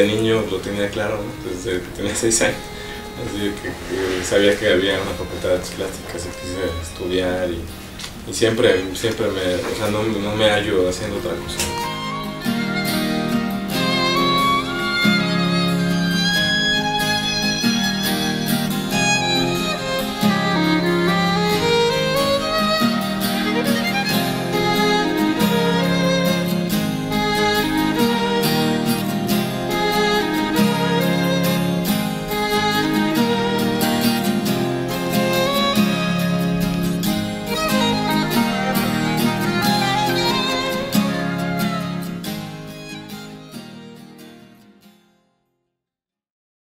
niño lo tenía claro, ¿no? Desde que tenía 6 años. Así que sabía que había una facultad de artes plásticas y quise estudiar y siempre me, o sea, no me hallo haciendo otra cosa.